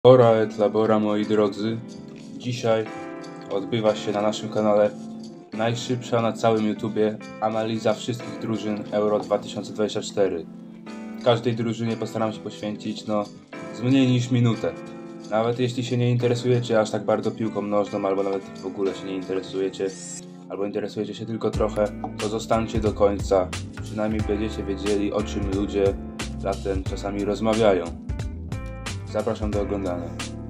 Ora et labora, moi drodzy. Dzisiaj odbywa się na naszym kanale najszybsza na całym YouTubie analiza wszystkich drużyn Euro 2024. Każdej drużynie postaram się poświęcić z mniej niż minutę. Nawet jeśli się nie interesujecie aż tak bardzo piłką nożną, albo nawet w ogóle się nie interesujecie, albo interesujecie się tylko trochę, to zostańcie do końca. Przynajmniej będziecie wiedzieli, o czym ludzie latem czasami rozmawiają. Zapraszam do oglądania.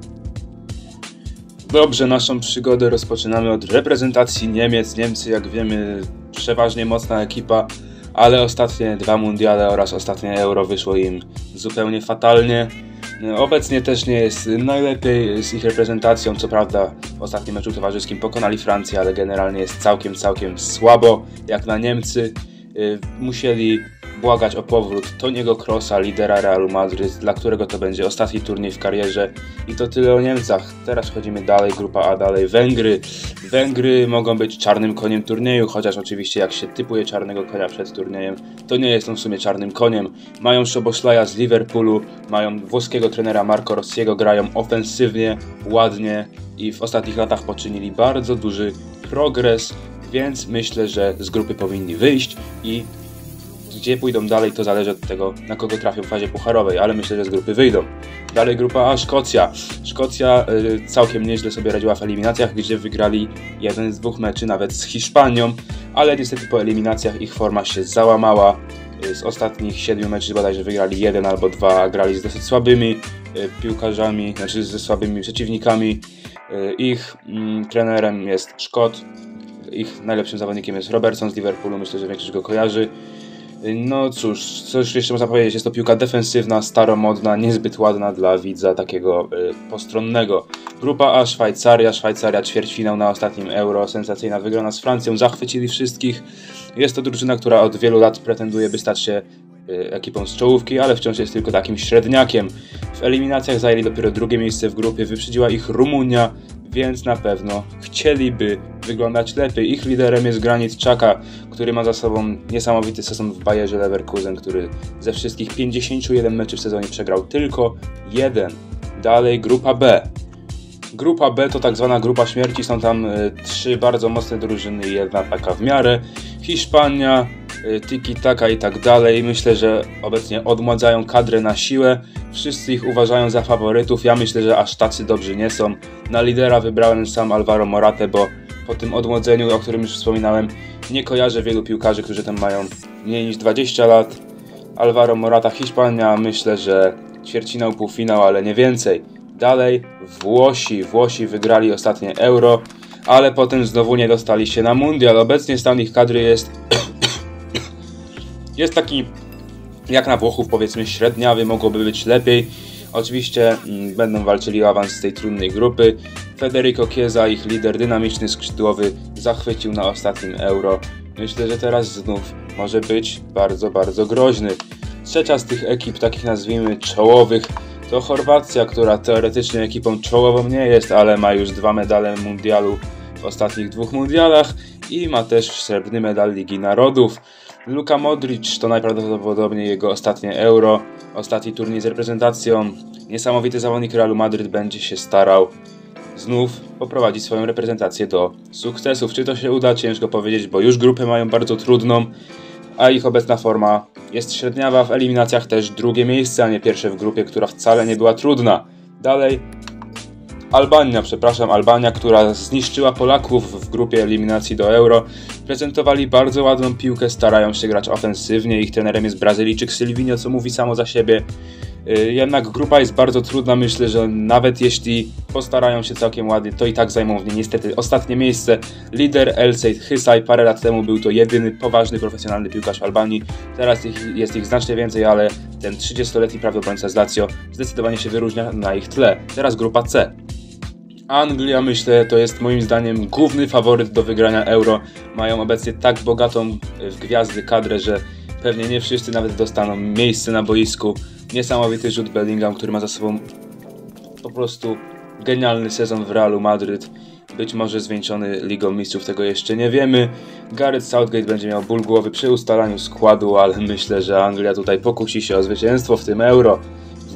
Dobrze, naszą przygodę rozpoczynamy od reprezentacji Niemiec. Niemcy, jak wiemy, przeważnie mocna ekipa, ale ostatnie dwa mundiale oraz ostatnie Euro wyszło im zupełnie fatalnie. Obecnie też nie jest najlepiej z ich reprezentacją. Co prawda w ostatnim meczu towarzyskim pokonali Francję, ale generalnie jest całkiem słabo jak na Niemcy. Musieli błagać o powrót Toniego Kroosa, lidera Realu Madryt, dla którego to będzie ostatni turniej w karierze. I to tyle o Niemcach. Teraz przechodzimy dalej, grupa A, dalej Węgry. Węgry mogą być czarnym koniem turnieju, chociaż oczywiście jak się typuje czarnego konia przed turniejem, to nie jest on w sumie czarnym koniem. Mają Szoboszlaja z Liverpoolu, mają włoskiego trenera Marco Rossiego, grają ofensywnie, ładnie i w ostatnich latach poczynili bardzo duży progres, więc myślę, że z grupy powinni wyjść i gdzie pójdą dalej, to zależy od tego, na kogo trafią w fazie pucharowej, ale myślę, że z grupy wyjdą. Dalej grupa A, Szkocja. Szkocja całkiem nieźle sobie radziła w eliminacjach, gdzie wygrali jeden z dwóch meczy nawet z Hiszpanią, ale niestety po eliminacjach ich forma się załamała. Z ostatnich 7 meczów bodajże wygrali 1 albo 2, a grali z dosyć słabymi piłkarzami, znaczy ze słabymi przeciwnikami. Ich trenerem jest Szkot, ich najlepszym zawodnikiem jest Robertson z Liverpoolu, myślę, że większość go kojarzy. No cóż, coś jeszcze można powiedzieć, jest to piłka defensywna, staromodna, niezbyt ładna dla widza takiego postronnego. Grupa A, Szwajcaria, ćwierćfinał na ostatnim Euro, sensacyjna wygrana z Francją, zachwycili wszystkich. Jest to drużyna, która od wielu lat pretenduje, by stać się ekipą z czołówki, ale wciąż jest tylko takim średniakiem. W eliminacjach zajęli dopiero drugie miejsce w grupie, wyprzedziła ich Rumunia, więc na pewno chcieliby wyglądać lepiej. Ich liderem jest Granit Xhaka, który ma za sobą niesamowity sezon w Bayerze Leverkusen, który ze wszystkich 51 meczy w sezonie przegrał tylko jeden. Dalej grupa B. Grupa B to tak zwana grupa śmierci, są tam trzy bardzo mocne drużyny i jedna taka w miarę. Hiszpania, tiki-taka i tak dalej. Myślę, że obecnie odmładzają kadrę na siłę. Wszyscy ich uważają za faworytów. Ja myślę, że aż tacy dobrzy nie są. Na lidera wybrałem sam Alvaro Moratę, bo po tym odmłodzeniu, o którym już wspominałem, nie kojarzę wielu piłkarzy, którzy tam mają mniej niż 20 lat. Alvaro Morata, Hiszpania, myślę, że ćwierćfinał, półfinał, ale nie więcej. Dalej Włosi wygrali ostatnie Euro, ale potem znowu nie dostali się na mundial. Obecnie stan ich kadry jest taki jak na Włochów, powiedzmy średniawy, mogłoby być lepiej. Oczywiście będą walczyli o awans z tej trudnej grupy. Federico Chiesa, ich lider, dynamiczny skrzydłowy, zachwycił na ostatnim Euro. Myślę, że teraz znów może być bardzo groźny. Trzecia z tych ekip, takich nazwijmy czołowych, to Chorwacja, która teoretycznie ekipą czołową nie jest, ale ma już 2 medale mundialu w ostatnich 2 mundialach i ma też srebrny medal Ligi Narodów. Luka Modric to najprawdopodobniej jego ostatnie Euro, ostatni turniej z reprezentacją. Niesamowity zawodnik Realu Madryt będzie się starał znów poprowadzić swoją reprezentację do sukcesów. Czy to się uda? Ciężko powiedzieć, bo już grupę mają bardzo trudną, a ich obecna forma jest średniawa. W eliminacjach też drugie miejsce, a nie pierwsze w grupie, która wcale nie była trudna. Dalej Albania, która zniszczyła Polaków w grupie eliminacji do Euro. Prezentowali bardzo ładną piłkę, starają się grać ofensywnie. Ich trenerem jest Brazylijczyk Silvinho, co mówi samo za siebie. Jednak grupa jest bardzo trudna, myślę, że nawet jeśli postarają się całkiem ładnie, to i tak zajmą w niej niestety ostatnie miejsce. Lider El Seid Hysaj, parę lat temu był to jedyny poważny, profesjonalny piłkarz Albanii. Teraz jest ich znacznie więcej, ale ten 30-letni prawy obrońca z Lazio zdecydowanie się wyróżnia na ich tle. Teraz grupa C. Anglia, myślę, to jest moim zdaniem główny faworyt do wygrania Euro. Mają obecnie tak bogatą w gwiazdy kadrę, że pewnie nie wszyscy nawet dostaną miejsce na boisku. Niesamowity Jude Bellingham, który ma za sobą po prostu genialny sezon w Realu Madryt. Być może zwieńczony Ligą Mistrzów, tego jeszcze nie wiemy. Gareth Southgate będzie miał ból głowy przy ustalaniu składu, ale myślę, że Anglia tutaj pokusi się o zwycięstwo w tym Euro. W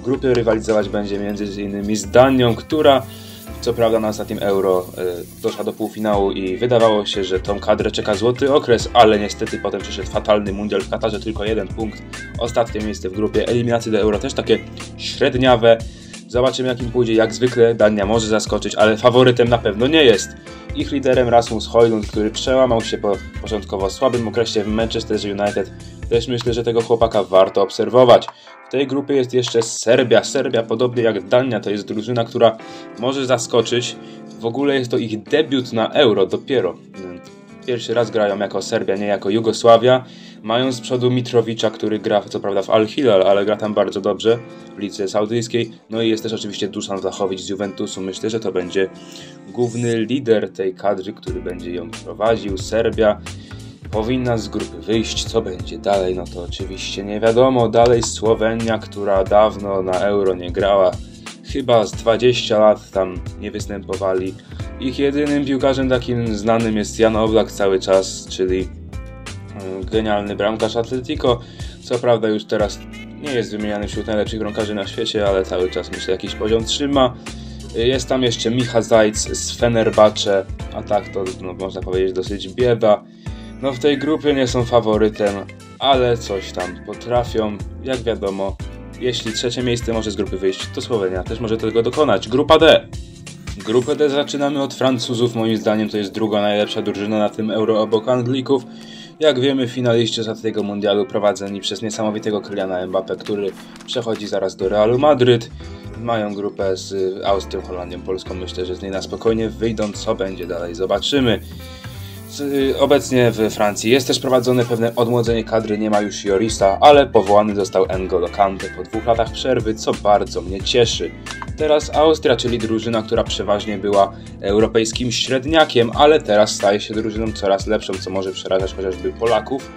grupie rywalizować będzie m.in. z Danią, która co prawda na ostatnim Euro doszła do półfinału i wydawało się, że tą kadrę czeka złoty okres, ale niestety potem przyszedł fatalny mundial w Katarze, tylko 1 punkt. Ostatnie miejsce w grupie, eliminacje do Euro też takie średniawe. Zobaczymy jak im pójdzie, jak zwykle Dania może zaskoczyć, ale faworytem na pewno nie jest. Ich liderem Rasmus Højlund, który przełamał się po początkowo słabym okresie w Manchester United. Też myślę, że tego chłopaka warto obserwować. W tej grupie jest jeszcze Serbia. Serbia, podobnie jak Dania, to jest drużyna, która może zaskoczyć. W ogóle jest to ich debiut na Euro dopiero. Pierwszy raz grają jako Serbia, nie jako Jugosławia. Mają z przodu Mitrowicza, który gra co prawda w Al-Hilal, ale gra tam bardzo dobrze w lidze saudyjskiej. No i jest też oczywiście Dusan Vlahović z Juventusu. Myślę, że to będzie główny lider tej kadry, który będzie ją prowadził. Serbia powinna z grupy wyjść. Co będzie dalej? No to oczywiście nie wiadomo. Dalej Słowenia, która dawno na Euro nie grała. Chyba z 20 lat tam nie występowali. Ich jedynym piłkarzem takim znanym jest Jan Oblak cały czas, czyli genialny bramkarz Atletico. Co prawda już teraz nie jest wymieniany wśród najlepszych bramkarzy na świecie, ale cały czas myślę jakiś poziom trzyma. Jest tam jeszcze Micha Zajc z Fenerbahce, a tak to można powiedzieć dosyć bieda. No w tej grupie nie są faworytem, ale coś tam potrafią. Jak wiadomo, jeśli trzecie miejsce może z grupy wyjść, to Słowenia też może tego dokonać. Grupa D. Grupę D zaczynamy od Francuzów, moim zdaniem to jest druga najlepsza drużyna na tym Euro obok Anglików. Jak wiemy, finaliści ostatniego mundialu prowadzeni przez niesamowitego Kyliana Mbappé, który przechodzi zaraz do Realu Madryt. Mają grupę z Austrią, Holandią, Polską. Myślę, że z niej na spokojnie wyjdą. Co będzie dalej? Zobaczymy. Obecnie w Francji jest też prowadzone pewne odmłodzenie kadry, nie ma już Jorisa, ale powołany został N'Golo Kanté po 2 latach przerwy, co bardzo mnie cieszy. Teraz Austria, czyli drużyna, która przeważnie była europejskim średniakiem, ale teraz staje się drużyną coraz lepszą, co może przerażać chociażby Polaków.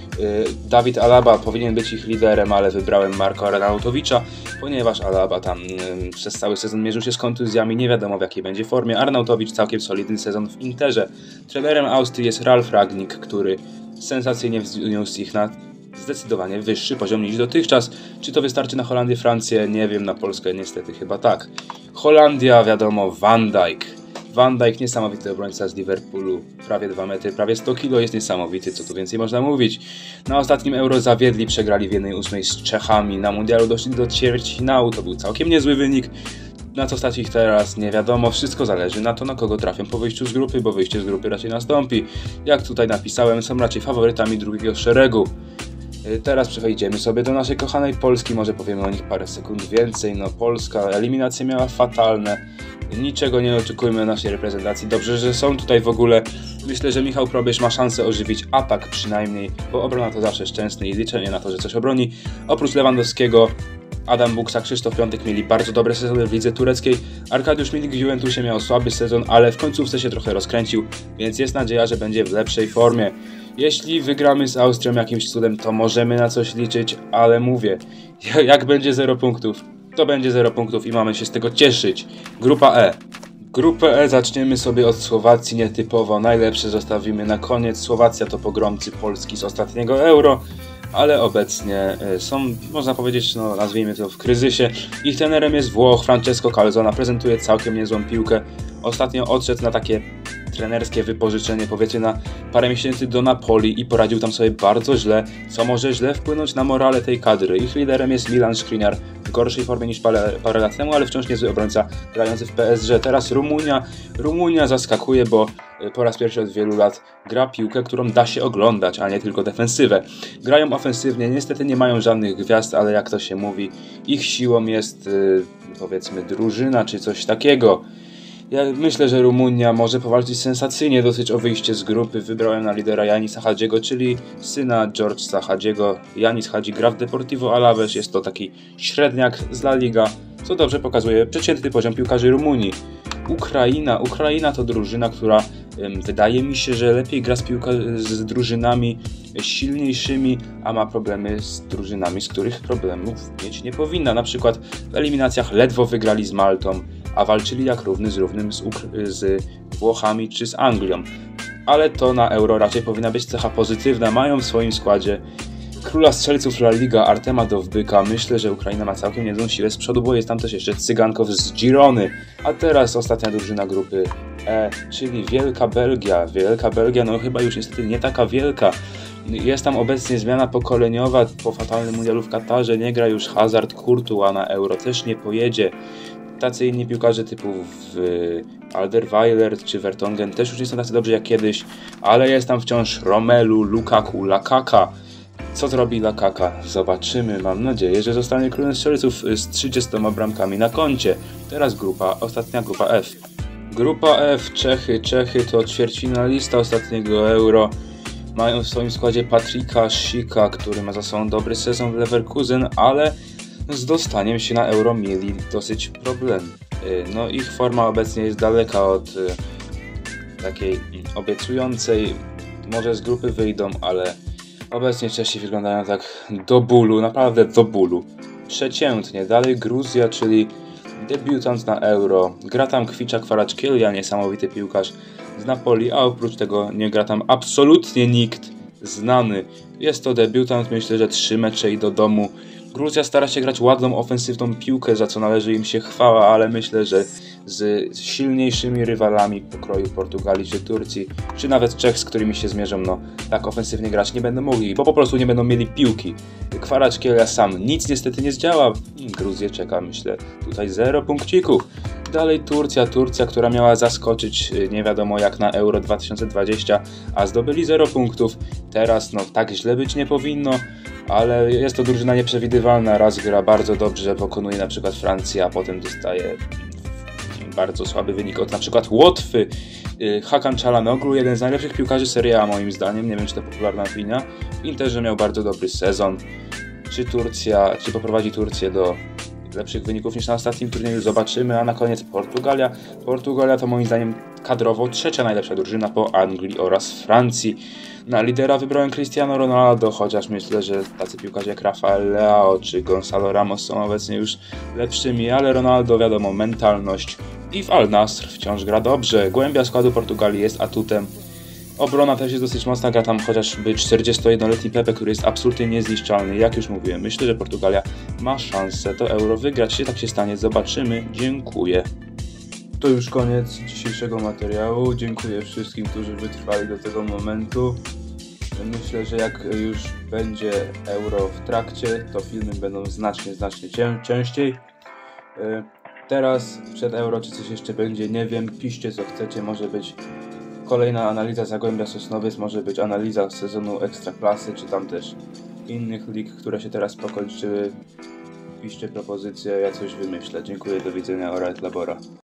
Dawid Alaba powinien być ich liderem, ale wybrałem Marka Arnautowicza, ponieważ Alaba tam przez cały sezon mierzył się z kontuzjami, nie wiadomo w jakiej będzie formie. Arnautowicz całkiem solidny sezon w Interze. Trenerem Austrii jest Ralf Rangnick, który sensacyjnie wzniósł ich na zdecydowanie wyższy poziom niż dotychczas. Czy to wystarczy na Holandię, Francję? Nie wiem, na Polskę niestety chyba tak. Holandia, wiadomo, Van Dijk. Van Dijk, niesamowity obrońca z Liverpoolu, prawie 2 metry, prawie 100 kg, jest niesamowity, co tu więcej można mówić. Na ostatnim Euro zawiedli, przegrali w 1/8 z Czechami, na mundialu doszli do ćwierćfinału, to był całkiem niezły wynik. Na co stać ich teraz nie wiadomo, wszystko zależy na to, na kogo trafią po wyjściu z grupy, bo wyjście z grupy raczej nastąpi. Jak tutaj napisałem, są raczej faworytami drugiego szeregu. Teraz przejdziemy sobie do naszej kochanej Polski, może powiemy o nich parę sekund więcej. No Polska, eliminacje miała fatalne, niczego nie oczekujmy naszej reprezentacji. Dobrze, że są tutaj w ogóle. Myślę, że Michał Probierz ma szansę ożywić atak przynajmniej, bo obrona to zawsze szczęsny i liczenie na to, że coś obroni. Oprócz Lewandowskiego, Adam Buksa, Krzysztof Piątek mieli bardzo dobre sezony w lidze tureckiej. Arkadiusz Milik w Juventusie miał słaby sezon, ale w końcówce się trochę rozkręcił, więc jest nadzieja, że będzie w lepszej formie. Jeśli wygramy z Austrią jakimś cudem, to możemy na coś liczyć, ale mówię, jak będzie 0 punktów, to będzie 0 punktów i mamy się z tego cieszyć. Grupa E. Grupę E zaczniemy sobie od Słowacji nietypowo, najlepsze zostawimy na koniec. Słowacja to pogromcy Polski z ostatniego Euro, ale obecnie są, można powiedzieć, no nazwijmy to w kryzysie. Ich trenerem jest Włoch, Francesco Calzona, prezentuje całkiem niezłą piłkę. Ostatnio odszedł na takie trenerskie wypożyczenie, powiedzmy na parę miesięcy do Napoli i poradził tam sobie bardzo źle, co może źle wpłynąć na morale tej kadry. Ich liderem jest Milan Skriniar, w gorszej formie niż parę lat temu, ale wciąż niezły obrońca grający w PSG. Teraz Rumunia zaskakuje, bo po raz pierwszy od wielu lat gra piłkę, którą da się oglądać, a nie tylko defensywę. Grają ofensywnie, niestety nie mają żadnych gwiazd, ale jak to się mówi, ich siłą jest powiedzmy drużyna czy coś takiego. Ja myślę, że Rumunia może powalczyć sensacyjnie dosyć o wyjście z grupy. Wybrałem na lidera Janisa Hadziego, czyli syna George'a Hadziego. Janis Hadzi gra w Deportivo Alaves, jest to taki średniak z La Liga, co dobrze pokazuje przeciętny poziom piłkarzy Rumunii. Ukraina to drużyna, która wydaje mi się, że lepiej gra z drużynami silniejszymi, a ma problemy z drużynami, z których problemów mieć nie powinna. Na przykład w eliminacjach ledwo wygrali z Maltą, a walczyli jak równy z równym z Włochami czy z Anglią. Ale to na Euro raczej powinna być cecha pozytywna. Mają w swoim składzie Króla strzelców La Liga Artema Dowbyka. Myślę, że Ukraina ma całkiem niezłą siłę z przodu, bo jest tam też jeszcze Cygankow z Girony. A teraz ostatnia drużyna grupy E, czyli Wielka Belgia. Wielka Belgia, no chyba już niestety nie taka wielka. Jest tam obecnie zmiana pokoleniowa po fatalnym mundialu w Katarze. Nie gra już Hazard, Courtois na Euro też nie pojedzie. Tacy inni piłkarze typu Alderweireld czy Vertonghen też już nie są tacy dobrzy jak kiedyś, ale jest tam wciąż Romelu, Lukaku, Lakaka. Co zrobi Lakaka? Zobaczymy. Mam nadzieję, że zostanie królem strzelców z 30 bramkami na koncie. Teraz ostatnia grupa F. Grupa F, Czechy to ćwierćfinalista ostatniego Euro. Mają w swoim składzie Patricka Schicka, który ma za sobą dobry sezon w Leverkusen, ale z dostaniem się na Euro mieli dosyć problem. No ich forma obecnie jest daleka od takiej obiecującej. Może z grupy wyjdą, ale obecnie Czesi wyglądają tak do bólu, naprawdę do bólu. Przeciętnie. Dalej Gruzja, czyli debiutant na Euro. Gra tam Kvicha Kvaratskhelia, niesamowity piłkarz z Napoli, a oprócz tego nie gra tam absolutnie nikt znany. Jest to debiutant, myślę, że 3 mecze i do domu. Gruzja stara się grać ładną, ofensywną piłkę, za co należy im się chwała, ale myślę, że z silniejszymi rywalami pokroju Portugalii czy Turcji, czy nawet Czech, z którymi się zmierzą, no tak ofensywnie grać nie będą mogli, bo po prostu nie będą mieli piłki. Kvaratskhelia sam nic niestety nie zdziała. Gruzję czeka, myślę, tutaj 0 punkcików. Dalej Turcja, która miała zaskoczyć nie wiadomo jak na Euro 2020, a zdobyli 0 punktów. Teraz no tak źle być nie powinno, ale jest to drużyna nieprzewidywalna. Raz gra bardzo dobrze, pokonuje na przykład Francję, a potem dostaje bardzo słaby wynik od na przykład Łotwy. Hakan Çalhanoğlu, jeden z najlepszych piłkarzy Serie A moim zdaniem, nie wiem czy to popularna opinia. W Interze miał bardzo dobry sezon. Czy poprowadzi Turcję do lepszych wyników niż na ostatnim turnieju, zobaczymy. A na koniec Portugalia. Portugalia to moim zdaniem kadrowo trzecia najlepsza drużyna po Anglii oraz Francji. Na lidera wybrałem Cristiano Ronaldo, chociaż myślę, że tacy piłkarze jak Rafael Leao czy Gonzalo Ramos są obecnie już lepszymi, ale Ronaldo wiadomo, mentalność i w Al Nassr wciąż gra dobrze. Głębia składu Portugalii jest atutem. Obrona też jest dosyć mocna, gra tam chociażby 41-letni Pepe, który jest absolutnie niezniszczalny. Jak już mówiłem, myślę, że Portugalia ma szansę to Euro wygrać. Jeśli tak się stanie, zobaczymy. Dziękuję. To już koniec dzisiejszego materiału. Dziękuję wszystkim, którzy wytrwali do tego momentu. Myślę, że jak już będzie Euro w trakcie, to filmy będą znacznie częściej. Teraz przed Euro, czy coś jeszcze będzie, nie wiem. Piszcie co chcecie, może być kolejna analiza Zagłębia Sosnowiec, może być analiza sezonu Ekstraklasy, czy tam też innych lig, które się teraz pokończyły. Piszcie propozycje, ja coś wymyślę. Dziękuję, do widzenia, Ora et Labora.